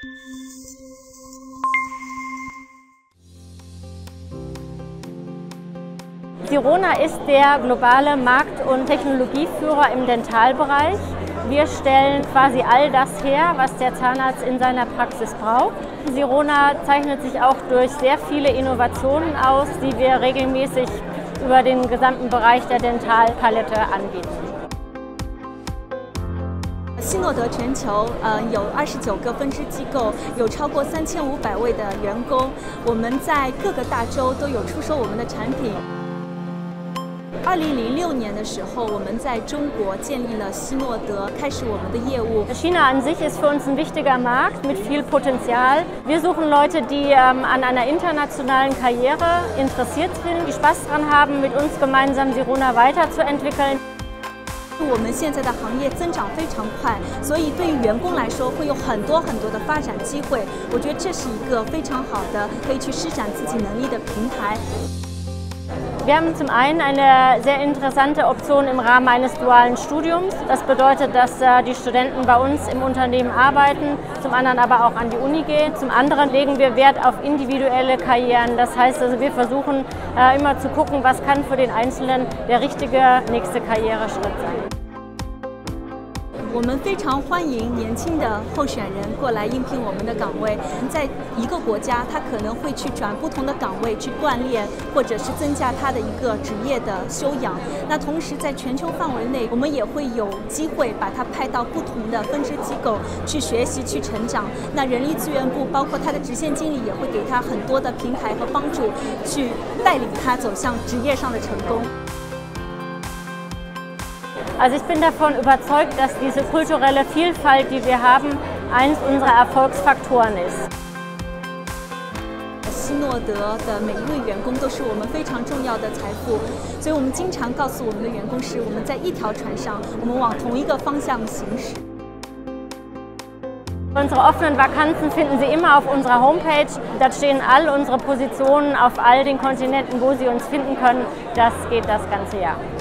Sirona ist der globale Markt- und Technologieführer im Dentalbereich. Wir stellen quasi all das her, was der Zahnarzt in seiner Praxis braucht. Sirona zeichnet sich auch durch sehr viele Innovationen aus, die wir regelmäßig über den gesamten Bereich der Dentalpalette anbieten. 希诺德全球有29个分支机构，有超过3500位的员工。我们在各个大洲都有出售我们的产品。2006年的时候，我们在中国建立了希诺德，开始我们的业务。 China an sich ist für uns ein wichtiger Markt mit viel Potenzial. Wir suchen Leute, die an einer internationalen Karriere interessiert sind, die Spaß daran haben, mit uns gemeinsam Sirona weiterzuentwickeln. 我们现在的行业增长非常快，所以对于员工来说会有很多的发展机会。我觉得这是一个非常好的可以去施展自己能力的平台。 Wir haben zum einen eine sehr interessante Option im Rahmen eines dualen Studiums. Das bedeutet, dass die Studenten bei uns im Unternehmen arbeiten, zum anderen aber auch an die Uni gehen. Zum anderen legen wir Wert auf individuelle Karrieren. Das heißt also, wir versuchen immer zu gucken, was kann für den Einzelnen der richtige nächste Karriereschritt sein. 我们非常欢迎年轻的候选人过来应聘我们的岗位。在一个国家，他可能会去转不同的岗位去锻炼，或者是增加他的一个职业的修养。那同时，在全球范围内，我们也会有机会把他派到不同的分支机构去学习、去成长。那人力资源部包括他的直线经理也会给他很多的平台和帮助，去带领他走向职业上的成功。 Also ich bin davon überzeugt, dass diese kulturelle Vielfalt, die wir haben, eines unserer Erfolgsfaktoren ist. 希诺德的每一位员工都是我们非常重要的财富，所以我们经常告诉我们的员工是我们在一条船上，我们往同一个方向行驶。 Unsere offenen Vakanzen finden Sie immer auf unserer Homepage. Da stehen all unsere Positionen auf all den Kontinenten, wo Sie uns finden können. Das geht das ganze Jahr.